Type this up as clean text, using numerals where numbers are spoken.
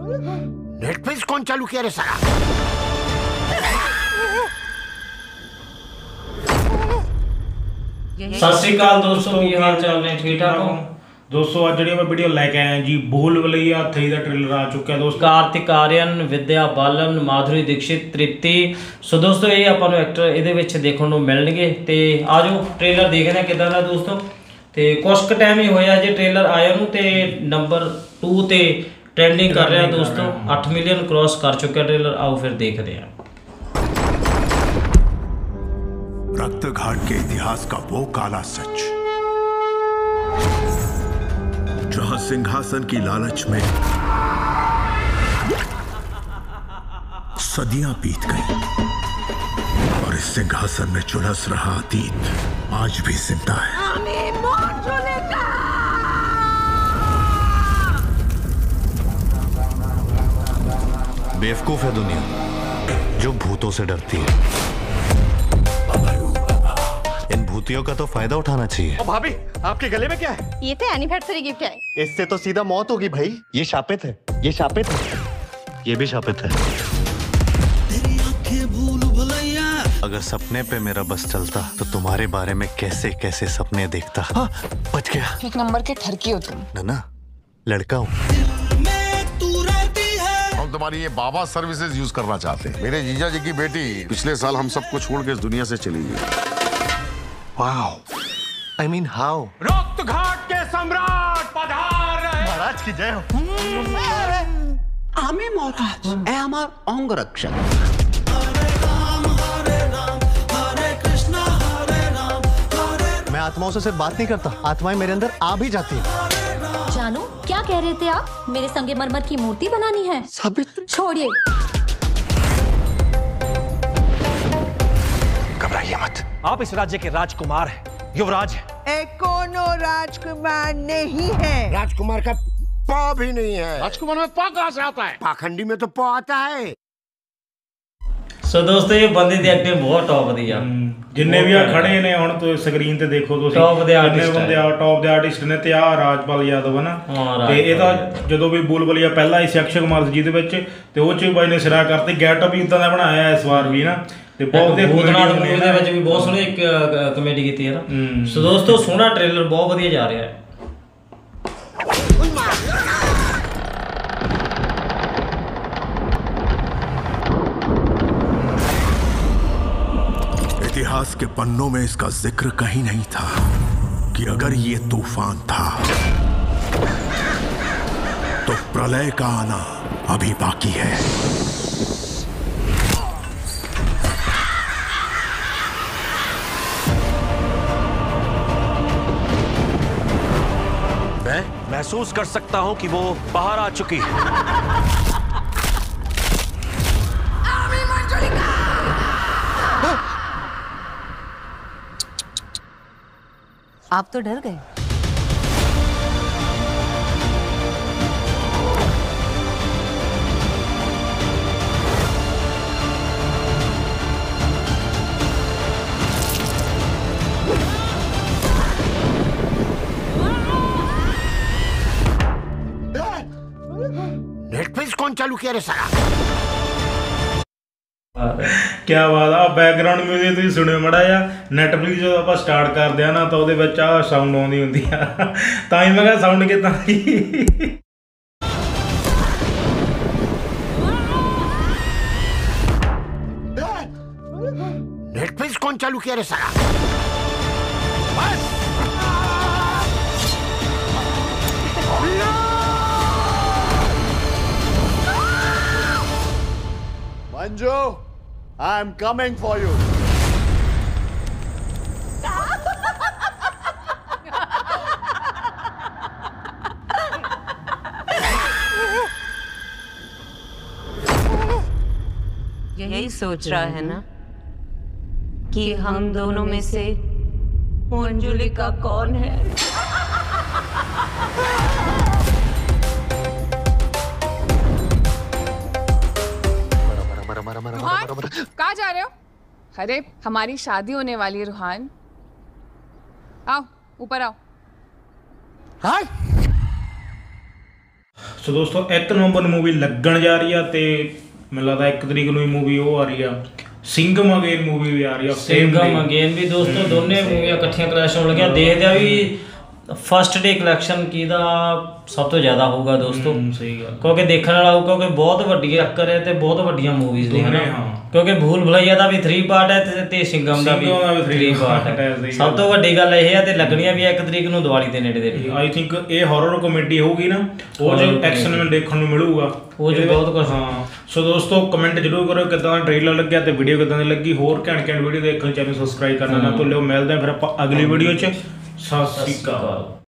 Netflix कौन चालू किया रे साला? सत श्री अकाल दोस्तों, की हाल चाल ने? ठीक ठाक हो दोस्तों? आज जी मैं वीडियो लेके आया जी भूल भुलैया 3 का ट्रेलर आ चुका है दोस्तों। कार्तिक आर्यन, विद्या बालन, माधुरी दीक्षित, तृप्ति। सो दोस्तों ये ਆਪਾਂ ਨੂੰ ਐਕਟਰ ਇਹਦੇ ਵਿੱਚ ਦੇਖਣ ਨੂੰ ਮਿਲਣਗੇ ਤੇ ਆਜੋ ਟ੍ਰੇਲਰ ਦੇਖਦੇ ਹਾਂ ਕਿਦਾਂ ਦਾ ਦੋਸਤੋ। ਤੇ ਕੁਝ ਕੁ ਟਾਈਮ ਹੀ ਹੋਇਆ ਜੇ ਟ੍ਰੇਲਰ ਆਇਆ ਨੂੰ ਤੇ ਨੰਬਰ 2 ਤੇ ट्रेंडिंग कर रहा है दोस्तों। 8 मिलियन क्रॉस कर चुका ट्रेलर। आओ फिर देखते हैं। रक्तघाट के इतिहास का वो काला सच जहां सिंहासन की लालच में सदियां बीत गई और इस सिंहासन में झुलस रहा अतीत आज भी जिंदा है। बेवकूफ है दुनिया जो भूतों से डरती है। इन भूतियों का तो फायदा उठाना चाहिए। भाभी, आपके गले में क्या है? ये तो एनिवर्सरी गिफ्ट है। इससे तो सीधा मौत होगी भाई। ये शापित है, ये शापित है, ये भी शापित है। अगर सपने पे मेरा बस चलता तो तुम्हारे बारे में कैसे कैसे सपने देखता। हाँ, बच गया। एक नंबर के ठरकी हो तुम। ना लड़का हूँ। हम तुम्हारी ये बाबा सर्विसेज यूज करना चाहते हैं। मेरे जीजा जी की बेटी पिछले साल हम सबको छोड़ के इस दुनिया से चली गई। Wow, I mean how? रक्तघाट के सम्राट पधार रहे। महाराज की जय हो। आमे महाराज ए हमार अंग रक्षक। मैं आत्माओं से सिर्फ बात नहीं करता, आत्माएं मेरे अंदर आ भी जाती है। जानू, क्या कह रहे थे आप? मेरे संगमरमर की मूर्ति बनानी है? साबित्री, छोड़िए। घबराइए मत। आप इस राज्य के राजकुमार हैं, युवराज हैं। कोनो राजकुमार नहीं है। राजकुमार का पा भी नहीं है। राजकुमार में पा कहां से आता है? पाखंडी में तो पा आता है। सो दोस्तों ये बंदे ਦੀ ਐਕਟਿੰਗ ਬਹੁਤ ਟੌਪ ਦੀ ਆ। ਜਿੰਨੇ ਵੀ ਆ ਖੜੇ ਨੇ ਹੁਣ ਤੋਂ ਸਕਰੀਨ ਤੇ ਦੇਖੋ ਤੁਸੀਂ, ਟੌਪ ਦੇ ਆਰਟਿਸਟ ਬੰਦੇ ਆ, ਟੌਪ ਦੇ ਆਰਟਿਸਟ ਨੇ। ਤੇ ਆ ਰਾਜਪਾਲ ਯਾਦਵ ਹੈ ਨਾ, ਤੇ ਇਹ ਤਾਂ ਜਦੋਂ ਵੀ ਬੁਲ ਬੁਲਈਆ ਪਹਿਲਾਂ ਹੀ ਸੀ ਅਕਸ਼ੇ ਕੁਮਾਰ ਜੀ ਦੇ ਵਿੱਚ, ਤੇ ਉਹ ਚ ਬਾਈ ਨੇ ਸਿਰਾ ਕਰਤੀ। ਗੈਟਅਪ ਵੀ ਉਦਾਂ ਦਾ ਬਣਾਇਆ ਇਸ ਵਾਰ ਵੀ ਨਾ, ਤੇ ਬਹੁਤ ਦੇ ਭੂਤਨਾਥ ਮੂਵੀ ਦੇ ਵਿੱਚ ਵੀ ਬਹੁਤ ਸੋਹਣੀ ਇੱਕ ਕਮੇਡੀ ਕੀਤੀ ਹੈ ਨਾ। ਸੋ ਦੋਸਤੋ ਸੋਹਣਾ ਟ੍ਰੇਲਰ ਬਹੁਤ ਵਧੀਆ ਜਾ ਰਿਹਾ ਹੈ। इतिहास के पन्नों में इसका जिक्र कहीं नहीं था कि अगर ये तूफान था तो प्रलय का आना अभी बाकी है। मैं महसूस कर सकता हूं कि वो बाहर आ चुकी है। आप तो डर गए। नेटफ्लिक्स कौन चालू किया रे साला? क्या बात आ। बैकग्राउंड म्यूजिक ਤੁਸੀਂ ਸੁਣਿਓ ਮੜਾ ਜਾ। ਨੈਟਫਲਿਕਸ ਜਦੋਂ ਆਪਾਂ ਸਟਾਰਟ ਕਰਦੇ ਆ ਨਾ ਤਾਂ ਉਹਦੇ ਵਿੱਚ ਆ ਸਾਊਂਡ ਆਉਂਦੀ ਹੁੰਦੀ ਆ, ਤਾਂ ਹੀ ਮੈਂ ਕਿਹਾ ਸਾਊਂਡ ਕਿਦਾਂ ਦੀ। नेटफ्लिक्स कौन चालू किया रे साला? Manju, I am coming for you. यही सोच रहा है ना कि हम दोनों में से मंजुली का कौन है? कहाँ जा रहे हो? अरे हमारी शादी होने वाली है रुहान। आओ ऊपर आओ। ਸੋ ਦੋਸਤੋ 1 ਨਵੰਬਰ ਨੂੰ ਮੂਵੀ ਲੱਗਣ ਜਾ ਰਹੀ ਆ ਤੇ ਮੈਨੂੰ ਲੱਗਦਾ 1 ਤਰੀਕ ਨੂੰ ਹੀ ਮੂਵੀ ਉਹ ਆ ਰਹੀ ਆ ਸਿੰਘਮ ਅਗੇਨ ਮੂਵੀ ਵੀ ਆ ਰਹੀ ਆ। ਸਿੰਘਮ ਅਗੇਨ ਵੀ ਦੋਸਤੋ ਦੋਨੇ ਮੂਵੀਆਂ ਇਕੱਠੀਆਂ ਕਲੈਸ਼ ਹੋਣ ਲੱਗੀਆਂ। ਦੇਖਦੇ ਆ ਵੀ ਫਸਟ ਡੇ ਕਲੈਕਸ਼ਨ ਕਿਹਦਾ ਸਭ ਤੋਂ ਜ਼ਿਆਦਾ ਹੋਊਗਾ ਦੋਸਤੋ। ਸਹੀ ਗੱਲ, ਕਿਉਂਕਿ ਦੇਖਣ ਵਾਲਾ ਹੋਊ, ਕਿਉਂਕਿ ਬਹੁਤ ਵੱਡੀ ਅੱਕਰ ਹੈ ਤੇ ਬਹੁਤ ਵੱਡੀਆਂ ਮੂਵੀਜ਼ ਨੇ ਹਨਾ। ਕਿਉਂਕਿ ਭੂਲ ਭੁਲਈਆ ਦਾ ਵੀ 3 ਪਾਰਟ ਹੈ ਤੇ ਸਿੰਘਮ ਦਾ ਵੀ 3 ਪਾਰਟ ਹੈ। ਸਭ ਤੋਂ ਵੱਡੀ ਗੱਲ ਇਹ ਹੈ ਤੇ ਲੱਗਣੀਆਂ ਵੀ 1 ਤਰੀਕ ਨੂੰ ਦੀਵਾਲੀ ਦੇ ਨੇੜੇ ਦੇ। ਆਈ ਥਿੰਕ ਇਹ ਹਾਰਰ ਕਾਮੇਡੀ ਹੋਊਗੀ ਨਾ, ਉਹ ਜੋ ਐਕਸ਼ਨ ਵਿੱਚ ਦੇਖਣ ਨੂੰ ਮਿਲੂਗਾ, ਉਹ ਜੋ ਬਹੁਤ ਕੁਝ। ਹਾਂ ਸੋ ਦੋਸਤੋ ਕਮੈਂਟ ਜ਼ਰੂਰ ਕਰੋ ਕਿੱਦਾਂ ਦਾ ਟ੍ਰੇਲਰ ਲੱਗਿਆ ਤੇ ਵੀਡੀਓ ਕਿੱਦਾਂ ਦੀ ਲੱਗੀ। ਹੋਰ ਘੈਂਟ ਵੀਡੀਓ ਦੇਖਣ ਚੈਨਲ ਸਬਸਕ੍ਰਾਈਬ ਕਰਨਾ ਨਾ ਭੁੱਲਿਓ। ਮਿਲਦੇ ਹਾਂ ਫਿਰ ਆਪਾਂ ਅਗਲੀ ਵੀਡੀਓ 'ਚ। ਸਤਿ ਸ਼੍ਰੀ ਅਕਾਲ।